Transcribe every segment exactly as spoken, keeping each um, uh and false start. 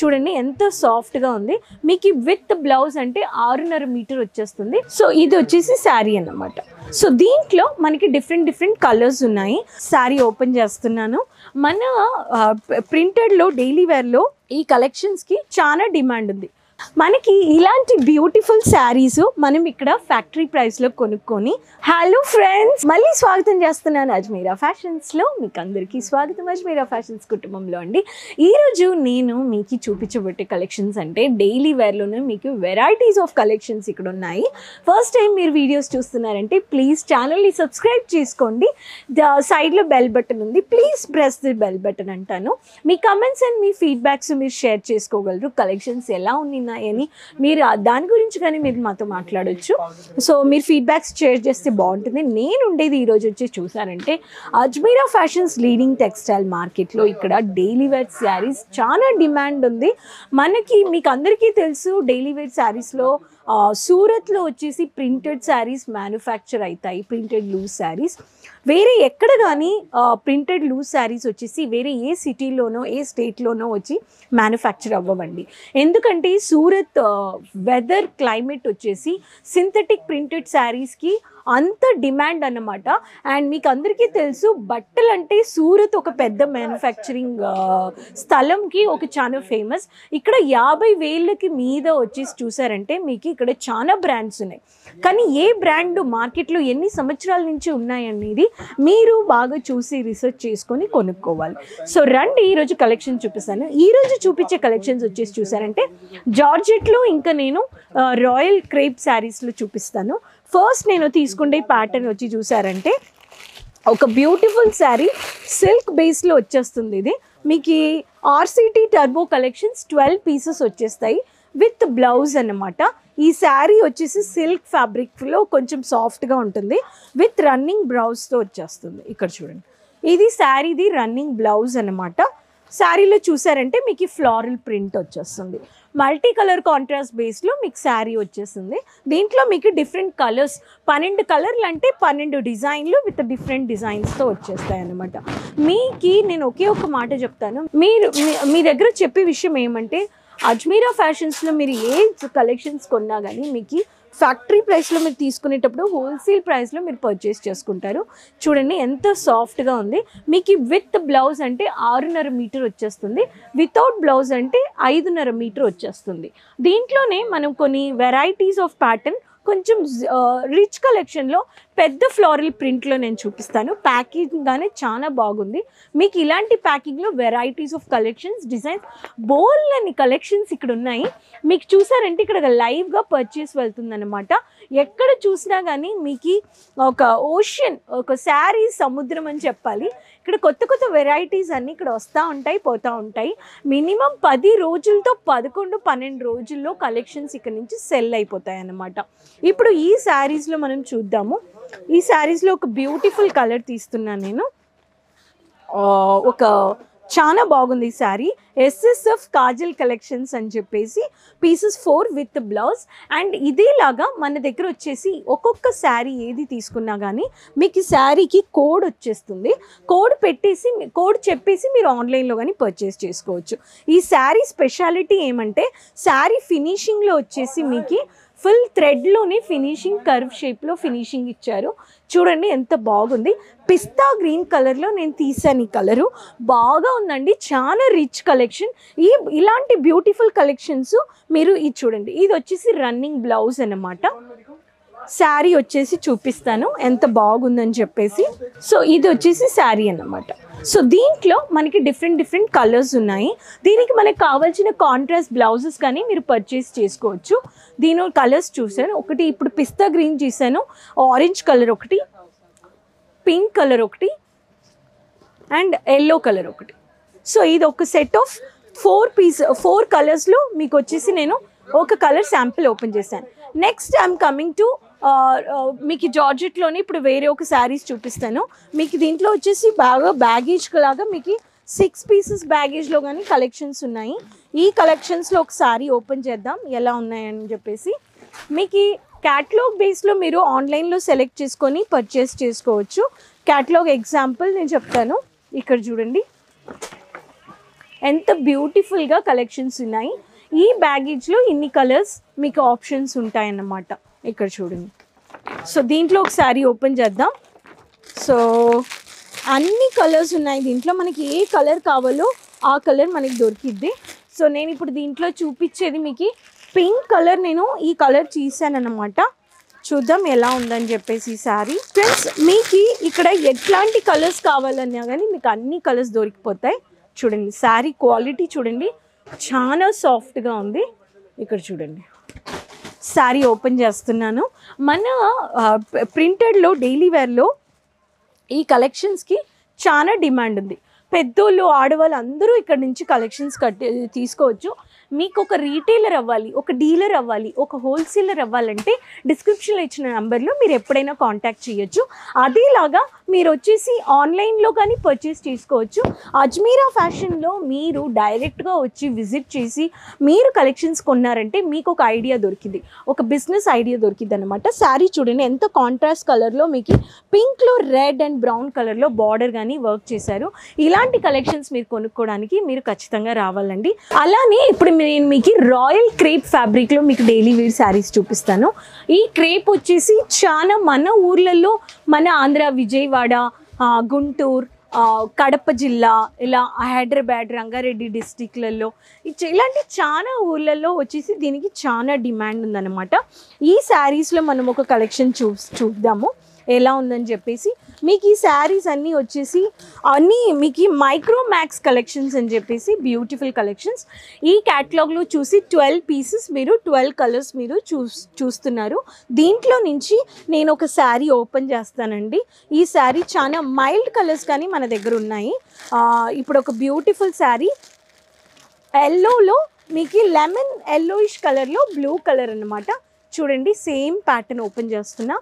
చూడండి ఎంత సాఫ్ట్గా ఉంది. మీకు విత్ బ్లౌజ్ అంటే ఆరున్నర మీటర్ వచ్చేస్తుంది. సో ఇది వచ్చేసి శారీ అన్నమాట. సో దీంట్లో మనకి డిఫరెంట్ డిఫరెంట్ కలర్స్ ఉన్నాయి. శారీ ఓపెన్ చేస్తున్నాను. మన ప్రింటెడ్లో డైలీ వేర్లో ఈ కలెక్షన్స్కి చాలా డిమాండ్ ఉంది. మనకి ఇలాంటి బ్యూటిఫుల్ శారీస్ మనం ఇక్కడ ఫ్యాక్టరీ ప్రైస్లో కొనుక్కొని. హలో ఫ్రెండ్స్, మళ్ళీ స్వాగతం చేస్తున్నాను అజ్మీరా ఫ్యాషన్స్లో. మీకు అందరికీ స్వాగతం అజ్మీరా ఫ్యాషన్స్ కుటుంబంలో అండి. ఈరోజు నేను మీకు చూపించబట్టే కలెక్షన్స్ అంటే డైలీ వేర్లోనే మీకు వెరైటీస్ ఆఫ్ కలెక్షన్స్ ఇక్కడ ఉన్నాయి. ఫస్ట్ టైం మీరు వీడియోస్ చూస్తున్నారంటే ప్లీజ్ ఛానల్ని సబ్స్క్రైబ్ చేసుకోండి. ద సైడ్లో బెల్ బటన్ ఉంది, please press the bell button అంటాను. మీ కమెంట్స్ అండ్ మీ ఫీడ్బ్యాక్స్ మీరు షేర్ చేసుకోగలరు. కలెక్షన్స్ ఎలా ఉన్నాయి అని మీరు దాని గురించి కానీ మీరు మాతో మాట్లాడొచ్చు. సో మీరు ఫీడ్బ్యాక్స్ షేర్ చేస్తే బాగుంటుంది. నేను ఉండేది ఈరోజు వచ్చి చూసారంటే అజ్మీరా ఫ్యాషన్స్ లీడింగ్ టెక్స్టైల్ మార్కెట్లో. ఇక్కడ డైలీ వేర్ శారీస్ చాలా డిమాండ్ ఉంది మనకి. మీకు అందరికీ తెలుసు డైలీ వేర్ శారీస్లో సూరత్లో వచ్చేసి ప్రింటెడ్ శారీస్ మ్యానుఫ్యాక్చర్ అవుతాయి. ప్రింటెడ్ లూజ్ శారీస్ వేరే ఎక్కడ కానీ ప్రింటెడ్ లూజ్ శారీస్ వచ్చేసి వేరే ఏ సిటీలోనో ఏ స్టేట్లోనో వచ్చి మ్యానుఫ్యాక్చర్ అవ్వవండి. ఎందుకంటే సూరత్ వెదర్ క్లైమేట్ వచ్చేసి సింథటిక్ ప్రింటెడ్ శారీస్కి అంత డిమాండ్ అన్నమాట. అండ్ మీకు అందరికీ తెలుసు బట్టలు అంటే సూరత్ ఒక పెద్ద మ్యానుఫ్యాక్చరింగ్ స్థలంకి ఒక చాలా ఫేమస్. ఇక్కడ యాభై వేలకి మీద వచ్చేసి చూసారంటే మీకు ఇక్కడ చాలా బ్రాండ్స్ ఉన్నాయి. కానీ ఏ బ్రాండ్ మార్కెట్లో ఎన్ని సంవత్సరాల నుంచి ఉన్నాయనేది మీరు బాగా చూసి రీసెర్చ్ చేసుకొని కొనుక్కోవాలి. సో రండి ఈరోజు కలెక్షన్ చూపిస్తాను. ఈరోజు చూపించే కలెక్షన్స్ వచ్చేసి చూసారంటే జార్జెట్లో ఇంకా నేను రాయల్ క్రేప్ శారీస్లో చూపిస్తాను. ఫస్ట్ నేను తీసుకుంటే ప్యాటర్న్ వచ్చి చూసారంటే ఒక బ్యూటిఫుల్ శారీ సిల్క్ బేస్లో వచ్చేస్తుంది. ఇది మీకు RCT turbo collections twelve pieces వచ్చేస్తాయి విత్ బ్లౌజ్ అన్నమాట. ఈ శారీ వచ్చేసి సిల్క్ ఫ్యాబ్రిక్లో కొంచెం సాఫ్ట్గా ఉంటుంది విత్ రన్నింగ్ బ్లౌజ్తో వచ్చేస్తుంది. ఇక్కడ చూడండి, ఇది శారీది రన్నింగ్ బ్లౌజ్ అన్నమాట. శారీలో చూసారంటే మీకు ఫ్లోరల్ ప్రింట్ వచ్చేస్తుంది. మల్టీ కలర్ కాంట్రాస్ట్ బేస్లో మీకు శారీ వచ్చేస్తుంది. దీంట్లో మీకు డిఫరెంట్ కలర్స్ పన్నెండు కలర్లు అంటే పన్నెండు డిజైన్లు విత్ డిఫరెంట్ డిజైన్స్తో వచ్చేస్తాయి అన్నమాట. మీకు నేను ఒకే ఒక మాట చెప్తాను, మీరు మీ దగ్గర చెప్పే విషయం ఏమంటే అజ్మీరా ఫ్యాషన్స్లో మీరు ఏ కలెక్షన్స్ కొన్నా కానీ మీకు ఫ్యాక్టరీ ప్రైస్లో మీరు తీసుకునేటప్పుడు హోల్సేల్ ప్రైస్లో మీరు పర్చేస్ చేసుకుంటారు. చూడండి ఎంత సాఫ్ట్గా ఉంది. మీకు విత్ బ్లౌజ్ అంటే ఆరున్నర మీటర్ వచ్చేస్తుంది, వితౌట్ బ్లౌజ్ అంటే ఐదున్నర మీటర్ వచ్చేస్తుంది. దీంట్లోనే మనం కొన్ని వెరైటీస్ ఆఫ్ ప్యాటర్న్ కొంచెం రిచ్ కలెక్షన్లో పెద్ద ఫ్లోరల్ ప్రింట్లో నేను చూపిస్తాను. ప్యాకింగ్ కానీ చాలా బాగుంది. మీకు ఇలాంటి ప్యాకింగ్లో వెరైటీస్ ఆఫ్ కలెక్షన్స్ డిజైన్స్ బోల్ అని కలెక్షన్స్ ఇక్కడ ఉన్నాయి. మీకు చూసారంటే ఇక్కడ లైవ్గా పర్చేస్ వెళ్తుందన్నమాట. ఎక్కడ చూసినా కానీ మీకు ఒక ఓషన్, ఒక శారీ సముద్రం అని చెప్పాలి. ఇక్కడ కొత్త కొత్త వెరైటీస్ అన్నీ ఇక్కడ వస్తూ ఉంటాయి, పోతూ ఉంటాయి. మినిమం పది రోజులతో పదకొండు పన్నెండు రోజుల్లో కలెక్షన్స్ ఇక్కడ నుంచి సెల్ అయిపోతాయి అన్నమాట. ఇప్పుడు ఈ శారీస్లో మనం చూద్దాము. ఈ శారీస్లో ఒక బ్యూటిఫుల్ కలర్ తీస్తున్నాను నేను. ఒక చాలా బాగుంది ఈ శారీ. ఎస్ఎస్ఎఫ్ కాజల్ కలెక్షన్స్ అని చెప్పేసి pieces four with blouse. And ఇదేలాగా మన దగ్గర వచ్చేసి ఒక్కొక్క శారీ ఏది తీసుకున్నా కానీ మీకు శారీకి కోడ్ వచ్చేస్తుంది. కోడ్ పెట్టేసి కోడ్ చెప్పేసి మీరు ఆన్లైన్లో కానీ పర్చేస్ చేసుకోవచ్చు. ఈ శారీ స్పెషాలిటీ ఏమంటే శారీ ఫినిషింగ్లో వచ్చేసి మీకు ఫుల్ థ్రెడ్లోనే ఫినిషింగ్ కర్వ్ షేప్లో ఫినిషింగ్ ఇచ్చారు. చూడండి ఎంత బాగుంది. పిస్తా గ్రీన్ కలర్లో నేను తీసాను. ఈ కలరు బాగా ఉందండి, చాలా రిచ్ కలెక్షన్. ఈ ఇలాంటి బ్యూటిఫుల్ కలెక్షన్స్ మీరు ఇది చూడండి. ఇది వచ్చేసి రన్నింగ్ బ్లౌజ్ అన్నమాట. శారీ వచ్చేసి చూపిస్తాను ఎంత బాగుందని చెప్పేసి. సో ఇది వచ్చేసి శారీ అన్నమాట. సో దీంట్లో మనకి డిఫరెంట్ డిఫరెంట్ కలర్స్ ఉన్నాయి. దీనికి మనకు కావాల్సిన కాంట్రాస్ట్ బ్లౌజెస్ కానీ మీరు పర్చేస్ చేసుకోవచ్చు. దీని కలర్స్ చూసాను. ఒకటి ఇప్పుడు పిస్తా గ్రీన్ చూసాను, ఆరెంజ్ కలర్ ఒకటి, పింక్ కలర్ ఒకటి అండ్ ఎల్లో కలర్ ఒకటి. సో ఇది ఒక set of four piece four కలర్స్లో మీకు వచ్చేసి నేను ఒక కలర్ శాంపిల్ ఓపెన్ చేశాను. నెక్స్ట్ ఐఎమ్ కమింగ్ టు మీకు జార్జెట్లోని ఇప్పుడు వేరే ఒక శారీస్ చూపిస్తాను. మీకు దీంట్లో వచ్చేసి బాగా బ్యాగేజ్ లాగా మీకు సిక్స్ పీసెస్ బ్యాగేజ్లో కానీ కలెక్షన్స్ ఉన్నాయి. ఈ కలెక్షన్స్లో ఒక శారీ ఓపెన్ చేద్దాం ఎలా ఉన్నాయని చెప్పేసి. మీకు క్యాటలాగ్ బేస్లో మీరు ఆన్లైన్లో సెలెక్ట్ చేసుకొని పర్చేస్ చేసుకోవచ్చు. క్యాటలాగ్ ఎగ్జాంపుల్ నేను చెప్తాను. ఇక్కడ చూడండి, ఎంత బ్యూటిఫుల్గా కలెక్షన్స్ ఉన్నాయి. ఈ బ్యాగేజ్లో ఇన్ని కలర్స్ మీకు ఆప్షన్స్ ఉంటాయన్నమాట. ఇక్కడ చూడండి. సో దీంట్లో ఒక శారీ ఓపెన్ చేద్దాం. సో అన్ని కలర్స్ ఉన్నాయి దీంట్లో. మనకి ఏ కలర్ కావాలో ఆ కలర్ మనకి దొరికిద్ది. సో నేను ఇప్పుడు దీంట్లో చూపించేది మీకు పింక్ కలర్. నేను ఈ కలర్ తీసాను అన్నమాట. చూద్దాం ఎలా ఉందని చెప్పేసి ఈ శారీ. ఫ్రెండ్స్ మీకు ఇక్కడ ఎట్లాంటి కలర్స్ కావాలన్నా కానీ మీకు అన్ని కలర్స్ దొరికిపోతాయి. చూడండి శారీ క్వాలిటీ చూడండి, చాలా సాఫ్ట్గా ఉంది. ఇక్కడ చూడండి శారీ ఓపెన్ చేస్తున్నాను. మన ప్రింటెడ్లో డైలీ వేర్లో ఈ కలెక్షన్స్కి చాలా డిమాండ్ ఉంది. పెద్దోళ్ళు ఆడవాళ్ళు అందరూ ఇక్కడ నుంచి కలెక్షన్స్ కట్టి తీసుకోవచ్చు. మీకు ఒక రీటైలర్ అవ్వాలి, ఒక డీలర్ అవ్వాలి, ఒక హోల్సేలర్ అవ్వాలంటే డిస్క్రిప్షన్లో ఇచ్చిన నెంబర్లో మీరు ఎప్పుడైనా కాంటాక్ట్ చేయొచ్చు. అదేలాగా మీరు వచ్చేసి ఆన్లైన్లో కానీ పర్చేస్ చేసుకోవచ్చు. అజ్మీరా ఫ్యాషన్లో మీరు డైరెక్ట్గా వచ్చి విజిట్ చేసి మీరు కలెక్షన్స్ కొన్నారంటే మీకు ఒక ఐడియా దొరికింది, ఒక బిజినెస్ ఐడియా దొరికింది అనమాట. శారీ చూడండి ఎంత కాంట్రాస్ట్ కలర్లో మీకు పింక్లో రెడ్ అండ్ బ్రౌన్ కలర్లో బార్డర్ కానీ వర్క్ చేశారు. ఇలాంటి కలెక్షన్స్ మీరు కొనుక్కోవడానికి మీరు ఖచ్చితంగా రావాలండి. అలానే ఇప్పుడు నేను మీకు రాయల్ క్రేప్ ఫ్యాబ్రిక్లో మీకు డైలీ వేర్ శారీస్ చూపిస్తాను. ఈ క్రేప్ వచ్చేసి చాలా మన ఊర్లలో, మన ఆంధ్ర, విజయవాడ, గుంటూరు, కడప జిల్లా, ఇలా హైదరాబాద్, రంగారెడ్డి డిస్టిక్లలో ఇలాంటి చాలా ఊర్లలో వచ్చేసి దీనికి చాలా డిమాండ్ ఉందన్నమాట. ఈ శారీస్లో మనం ఒక కలెక్షన్ చూ చూద్దాము ఎలా ఉందని చెప్పేసి. మీకు ఈ శారీస్ అన్నీ వచ్చేసి అన్నీ మీకు మైక్రో మ్యాక్స్ కలెక్షన్స్ అని చెప్పేసి బ్యూటిఫుల్ కలెక్షన్స్. ఈ క్యాటలాగ్లో చూసి ట్వెల్వ్ పీసెస్ మీరు ట్వెల్వ్ కలర్స్ మీరు చూ చూస్తున్నారు. దీంట్లో నుంచి నేను ఒక శారీ ఓపెన్ చేస్తానండి. ఈ శారీ చాలా మైల్డ్ కలర్స్ కానీ మన దగ్గర ఉన్నాయి. ఇప్పుడు ఒక బ్యూటిఫుల్ శారీ ఎల్లోలో మీకు లెమన్ ఎల్లోయిష్ కలర్లో బ్లూ కలర్ అన్నమాట. చూడండి సేమ్ ప్యాటర్న్ ఓపెన్ చేస్తున్నా.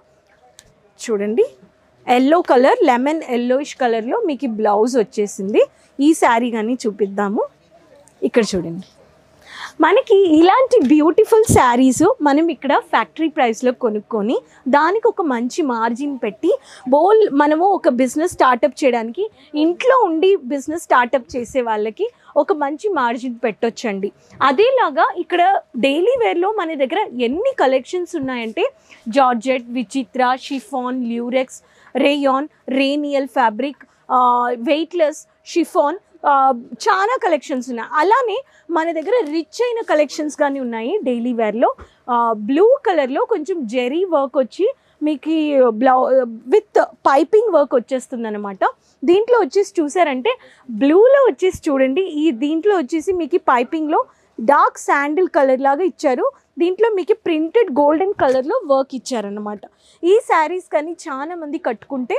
చూడండి ఎల్లో కలర్, లెమన్ ఎల్లోయిష్ కలర్లో మీకు బ్లౌజ్ వచ్చేసింది. ఈ శారీ కానీ చూపిద్దాము. ఇక్కడ చూడండి మనకి ఇలాంటి బ్యూటిఫుల్ శారీస్ మనం ఇక్కడ ఫ్యాక్టరీ ప్రైస్లో కొనుక్కొని దానికి ఒక మంచి మార్జిన్ పెట్టి బోల్ మనము ఒక బిజినెస్ స్టార్టప్ చేయడానికి, ఇంట్లో ఉండి బిజినెస్ స్టార్టప్ చేసే వాళ్ళకి ఒక మంచి మార్జిన్ పెట్టొచ్చండి. అదేలాగా ఇక్కడ డైలీ వేర్లో మన దగ్గర ఎన్ని కలెక్షన్స్ ఉన్నాయంటే georgette, Vichitra, chiffon, Lurex, rayon, రేనియల్ ఫ్యాబ్రిక్, వెయిట్లెస్, షిఫాన్, చాలా కలెక్షన్స్ ఉన్నాయి. అలానే మన దగ్గర రిచ్ అయిన కలెక్షన్స్ కానీ ఉన్నాయి. డైలీ వేర్లో బ్లూ కలర్లో కొంచెం జెరీ వర్క్ వచ్చి మీకు బ్లౌ విత్ పైపింగ్ వర్క్ వచ్చేస్తుంది అనమాట. దీంట్లో వచ్చేసి చూసారంటే బ్లూలో వచ్చేసి చూడండి, ఈ దీంట్లో వచ్చేసి మీకు పైపింగ్లో డార్క్ శాండిల్ కలర్ లాగా ఇచ్చారు. దీంట్లో మీకు ప్రింటెడ్ గోల్డెన్ కలర్లో వర్క్ ఇచ్చారనమాట. ఈ శారీస్ కానీ చాలా మంది కట్టుకుంటే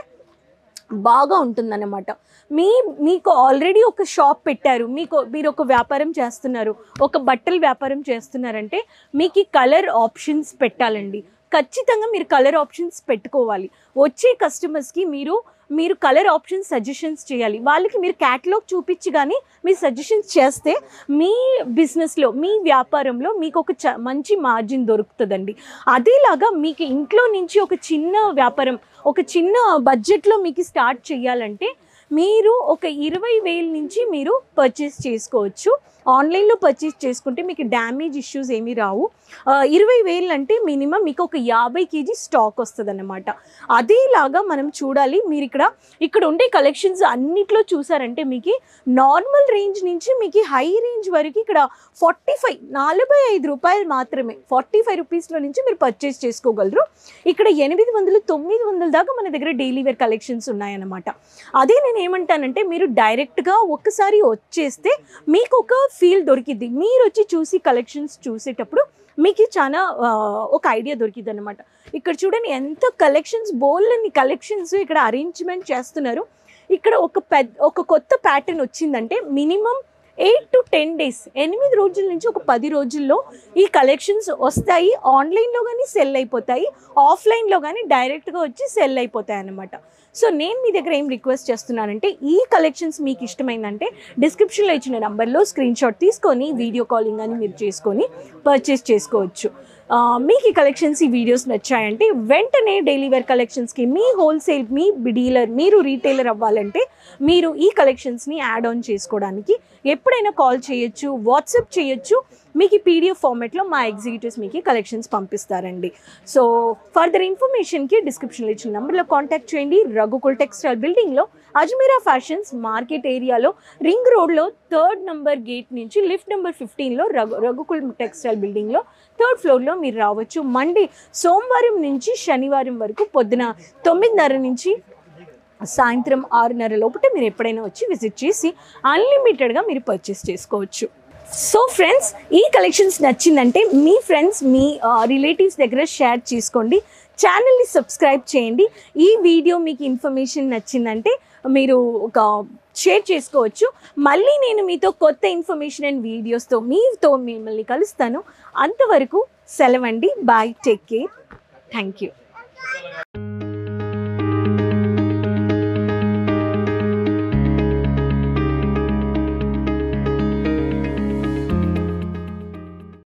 బాగా ఉంటుందన్నమాట. మీ మీకు ఆల్రెడీ ఒక షాప్ పెట్టారు, మీకు మీరు ఒక వ్యాపారం చేస్తున్నారు, ఒక బట్టల వ్యాపారం చేస్తున్నారంటే మీకు ఈ కలర్ ఆప్షన్స్ పెట్టాలండి. ఖచ్చితంగా మీరు కలర్ ఆప్షన్స్ పెట్టుకోవాలి. వచ్చే కస్టమర్స్కి మీరు మీరు కలర్ ఆప్షన్స్ సజెషన్స్ చేయాలి. వాళ్ళకి మీరు క్యాటలాగ్ చూపించి కానీ మీరు సజెషన్స్ చేస్తే మీ బిజినెస్లో, మీ వ్యాపారంలో మీకు ఒక చ మంచి మార్జిన్ దొరుకుతుందండి. అదేలాగా మీకు ఇంట్లో నుంచి ఒక చిన్న వ్యాపారం, ఒక చిన్న బడ్జెట్లో మీకు స్టార్ట్ చేయాలంటే మీరు ఒక ఇరవై వేల నుంచి మీరు పర్చేస్ చేసుకోవచ్చు. ఆన్లైన్లో పర్చేస్ చేసుకుంటే మీకు డ్యామేజ్ ఇష్యూస్ ఏమీ రావు. ఇరవై వేలు అంటే మినిమం మీకు ఒక యాభై కేజీ స్టాక్ వస్తుంది అన్నమాట. అదేలాగా మనం చూడాలి. మీరు ఇక్కడ ఇక్కడ ఉండే కలెక్షన్స్ అన్నిట్లో చూసారంటే మీకు నార్మల్ రేంజ్ నుంచి మీకు హై రేంజ్ వరకు ఇక్కడ ఫార్టీ ఫైవ్ నలభై ఐదు రూపాయలు మాత్రమే, ఫార్టీ ఫైవ్ రూపీస్లో నుంచి మీరు పర్చేస్ చేసుకోగలరు. ఇక్కడ ఎనిమిది వందలు తొమ్మిది వందల దాకా మన దగ్గర డైలీ వేర్ కలెక్షన్స్ ఉన్నాయన్నమాట. అదే నేను ఏమంటానంటే మీరు డైరెక్ట్గా ఒక్కసారి వచ్చేస్తే మీకు ఒక ఫీల్ దొరికిద్ది. మీరు వచ్చి చూసి కలెక్షన్స్ చూసేటప్పుడు మీకు చాలా ఒక ఐడియా దొరికిద్ది అనమాట. ఇక్కడ చూడండి ఎంత కలెక్షన్స్, బోల్ని కలెక్షన్స్ ఇక్కడ అరేంజ్మెంట్ చేస్తున్నారు. ఇక్కడ ఒక పెద్ద ఒక కొత్త ప్యాటర్న్ వచ్చిందంటే minimum eight to ten days ఎనిమిది రోజుల నుంచి ఒక పది రోజుల్లో ఈ కలెక్షన్స్ వస్తాయి. ఆన్లైన్లో కానీ సెల్ అయిపోతాయి, ఆఫ్లైన్లో కానీ డైరెక్ట్గా వచ్చి సెల్ అయిపోతాయి అన్నమాట. సో నేను మీ దగ్గర ఏం రిక్వెస్ట్ చేస్తున్నానంటే ఈ కలెక్షన్స్ మీకు ఇష్టమైందంటే డిస్క్రిప్షన్లో ఇచ్చిన నెంబర్లో స్క్రీన్ షాట్ తీసుకొని వీడియో కాలింగ్ అని మీరు చేసుకొని పర్చేస్ చేసుకోవచ్చు. మీకు ఈ కలెక్షన్స్ ఈ వీడియోస్ నచ్చాయంటే వెంటనే డైలీ వేర్ కలెక్షన్స్కి మీ హోల్సేల్ మీ డీలర్ మీరు రీటైలర్ అవ్వాలంటే మీరు ఈ కలెక్షన్స్ని యాడ్ ఆన్ చేసుకోవడానికి ఎప్పుడైనా కాల్ చేయొచ్చు, వాట్సాప్ చేయొచ్చు. మీకు ఈ పీడిఎఫ్ ఫార్మాట్లో మా ఎగ్జిక్యూటివ్స్ మీకు కలెక్షన్స్ పంపిస్తారండి. సో ఫర్దర్ ఇన్ఫర్మేషన్కి డిస్క్రిప్షన్లో ఇచ్చిన నెంబర్లో కాంటాక్ట్ చేయండి. రఘుకుల్ టెక్స్టైల్ బిల్డింగ్లో అజ్మీరా ఫ్యాషన్స్ మార్కెట్ ఏరియాలో రింగ్ రోడ్లో థర్డ్ నెంబర్ గేట్ నుంచి లిఫ్ట్ నెంబర్ ఫిఫ్టీన్లో రఘు రఘుకుల్ టెక్స్టైల్ బిల్డింగ్లో థర్డ్ ఫ్లోర్లో మీరు రావచ్చు. మండే సోమవారం నుంచి శనివారం వరకు పొద్దున తొమ్మిదిన్నర నుంచి సాయంత్రం ఆరున్నర లోపల మీరు ఎప్పుడైనా వచ్చి విజిట్ చేసి అన్లిమిటెడ్గా మీరు పర్చేస్ చేసుకోవచ్చు. సో ఫ్రెండ్స్, ఈ కలెక్షన్స్ నచ్చిందంటే మీ ఫ్రెండ్స్ మీ రిలేటివ్స్ దగ్గర షేర్ చేసుకోండి, ఛానల్ని సబ్స్క్రైబ్ చేయండి. ఈ వీడియో మీకు ఇన్ఫర్మేషన్ నచ్చిందంటే మీరు ఒక షేర్ చేసుకోవచ్చు. మళ్ళీ నేను మీతో కొత్త ఇన్ఫర్మేషన్ అండ్ వీడియోస్తో మీతో మిమ్మల్ని కలుస్తాను. అంతవరకు సెలవండి. Bye, take care, thank you.